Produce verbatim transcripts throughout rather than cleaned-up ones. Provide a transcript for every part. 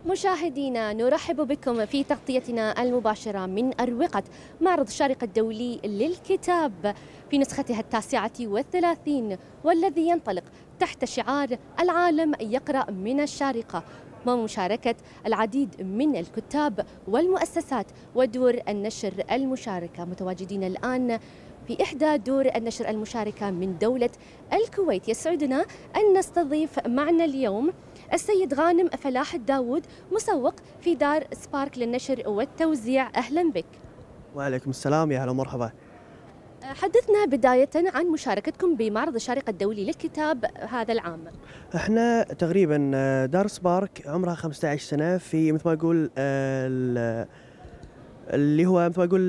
مشاهدينا، نرحب بكم في تغطيتنا المباشرة من أروقة معرض الشارقة الدولي للكتاب في نسختها التاسعة والثلاثين، والذي ينطلق تحت شعار العالم يقرأ من الشارقة، ومشاركة العديد من الكتاب والمؤسسات ودور النشر المشاركة. متواجدين الآن في إحدى دور النشر المشاركة من دولة الكويت. يسعدنا أن نستضيف معنا اليوم السيد غانم فلاح الداود، مسوق في دار سبارك للنشر والتوزيع. أهلا بك. وعليكم السلام، يا هلا ومرحبا. حدثنا بداية عن مشاركتكم بمعرض الشارقة الدولي للكتاب هذا العام. احنا تقريبا دار سبارك عمرها خمسة عشر سنة، في مثل ما يقول آه، اللي هو مثل ما يقول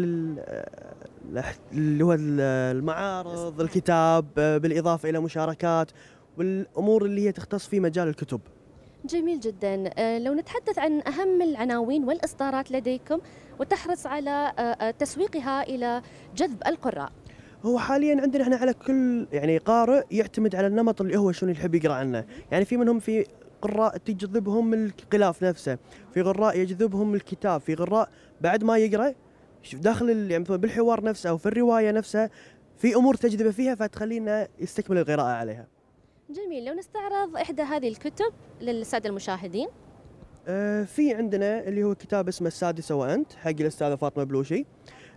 اللي هو المعارض الكتاب، بالإضافة إلى مشاركات والأمور اللي هي تختص في مجال الكتب. جميل جدا. لو نتحدث عن أهم العناوين والإصدارات لديكم وتحرص على تسويقها إلى جذب القراء. هو حاليا عندنا احنا على كل يعني قارئ يعتمد على النمط اللي هو شنو يحب يقرأ عنه. يعني في منهم في قراء تجذبهم الغلاف نفسه، في قراء يجذبهم الكتاب، في قراء بعد ما يقرأ داخل يعني بالحوار نفسه أو في الرواية نفسها في أمور تجذبه فيها فتخلينا يستكمل القراءة عليها. جميل. لو نستعرض إحدى هذه الكتب للسادة المشاهدين. آه في عندنا اللي هو كتاب اسمه السادسة وأنت حق الأستاذة فاطمة بلوشي.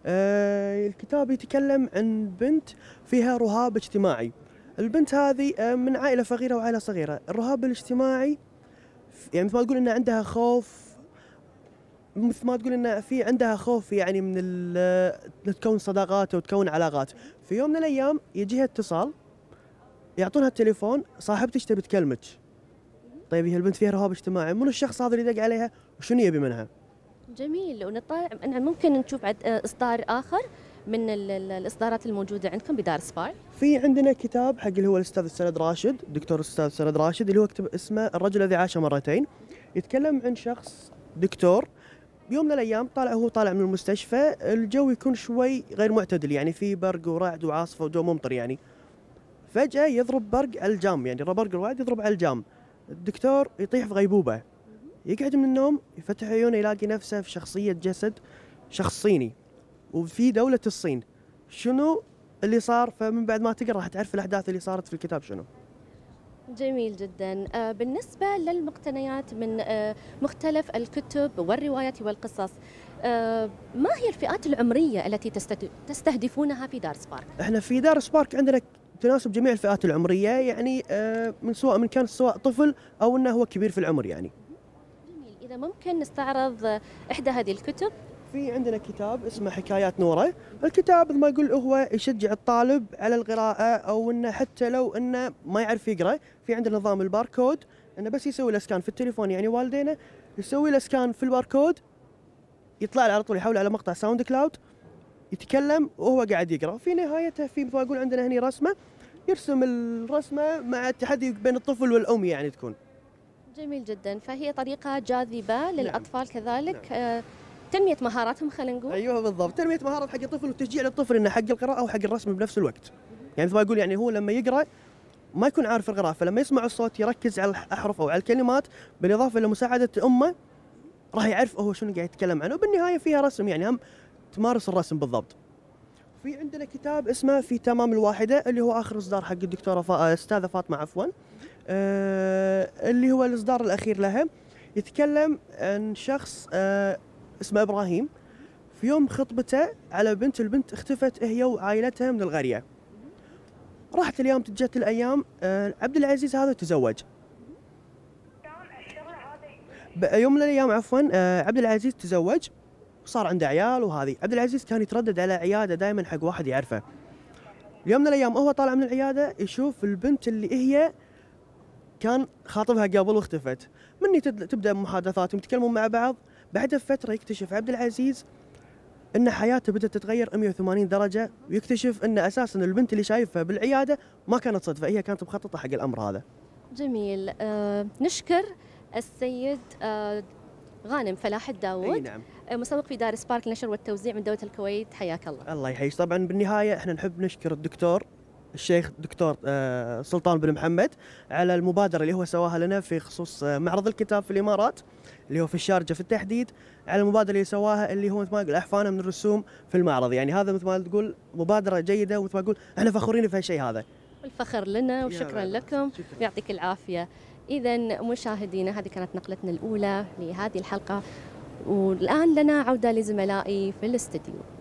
آه الكتاب يتكلم عن بنت فيها رهاب اجتماعي. البنت هذه آه من عائلة فقيرة وعائلة صغيرة. الرهاب الاجتماعي يعني مثل ما تقول إنها عندها خوف، مثل ما تقول إنها في عندها خوف يعني من تكون صداقات وتكون علاقات. في يوم من الأيام يجيها اتصال، يعطونها التليفون، صاحبتك تبي تكلمك. طيب هي البنت فيها رهاب اجتماعي، منو الشخص هذا اللي دق عليها وشنو يبي منها؟ جميل. ونطالع ممكن نشوف عد إصدار آخر من الإصدارات الموجودة عندكم بدار سبارك. في عندنا كتاب حق اللي هو الأستاذ السند راشد، دكتور الأستاذ السند راشد، اللي هو كتب اسمه الرجل الذي عاش مرتين. يتكلم عن شخص دكتور بيوم من الأيام طالع هو طالع من المستشفى، الجو يكون شوي غير معتدل، يعني في برق ورعد وعاصفة وجو ممطر يعني. فجأة يضرب برق على الجام، يعني برق الرعد يضرب على الجام. الدكتور يطيح في غيبوبة، يقعد من النوم يفتح عيونه يلاقي نفسه في شخصية جسد شخص صيني وفي دولة الصين. شنو اللي صار؟ فمن بعد ما تقرأ راح تعرف الأحداث اللي صارت في الكتاب شنو. جميل جدا. بالنسبة للمقتنيات من مختلف الكتب والروايات والقصص، ما هي الفئات العمرية التي تستهدفونها في دار سبارك؟ احنا في دار سبارك عندنا تناسب جميع الفئات العمرية، يعني من سواء من كان سواء طفل أو أنه هو كبير في العمر يعني. جميل. إذا ممكن نستعرض إحدى هذه الكتب. في عندنا كتاب اسمه حكايات نورة. الكتاب ما يقول هو يشجع الطالب على القراءة، أو أنه حتى لو أنه ما يعرف يقرأ، في عندنا نظام الباركود، أنه بس يسوي له سكان في التليفون، يعني والدينا يسوي له سكان في الباركود يطلع له على طول، يحول على مقطع ساوند كلاود يتكلم وهو قاعد يقرأ. في نهايته في ما يقول عندنا هني رسمة، يرسم الرسمة مع التحدي بين الطفل والأم يعني تكون. جميل جدا. فهي طريقة جاذبة للأطفال. نعم. كذلك نعم. آه تنمية مهاراتهم خلينا نقول. ايوه بالضبط، تنمية مهارات حق الطفل وتشجيع للطفل انه حق القراءة وحق الرسم بنفس الوقت. يعني مثل ما يقول يعني هو لما يقرأ ما يكون عارف القراءة، فلما يسمع الصوت يركز على الأحرف أو على الكلمات، بالإضافة إلى مساعدة أمه راح يعرف هو شنو قاعد يتكلم عنه، وبالنهاية فيها رسم، يعني هم تمارس الرسم بالضبط. في عندنا كتاب اسمه في تمام الواحدة، اللي هو آخر إصدار حق الدكتورة فا... أستاذة فاطمة عفوا، آه... اللي هو الإصدار الأخير لها. يتكلم عن شخص آه... اسمه إبراهيم، في يوم خطبته على بنت، البنت اختفت هي وعائلتها من القرية. راحت اليوم جت الأيام، آه... عبد العزيز هذا تزوج. يوم من الأيام عفوا آه... عبد العزيز تزوج وصار عنده عيال، وهذه عبد العزيز كان يتردد على عيادة دائما حق واحد يعرفه. يوم من الأيام وهو طالع من العيادة يشوف البنت اللي هي كان خاطبها قبل واختفت. مني تبدأ محادثاتهم يتكلمون مع بعض. بعدها بفترة يكتشف عبد العزيز ان حياته بدأت تتغير مئة وثمانين درجة، ويكتشف ان اساسا البنت اللي شايفها بالعيادة ما كانت صدفة، هي كانت مخططة حق الامر هذا. جميل. آه نشكر السيد آه غانم فلاح الداود. أي نعم. مسوق في دار سبارك للنشر والتوزيع من دولة الكويت. حياك الله. الله يحييك. طبعا بالنهاية احنا نحب نشكر الدكتور الشيخ دكتور آه، سلطان بن محمد على المبادرة اللي هو سواها لنا في خصوص آه، معرض الكتاب في الإمارات اللي هو في الشارجة في التحديد، على المبادرة اللي سواها اللي هو مثل ما أقول أحفانا من الرسوم في المعرض. يعني هذا مثل ما تقول مبادرة جيدة، ومثل ما أقول احنا فخورين في هالشيء هذا. الفخر لنا وشكرا لكم، شكرا. يعطيك العافية. إذا مشاهدينا، هذه كانت نقلتنا الأولى لهذه الحلقة، والآن لنا عودة لزملائي في الاستديو.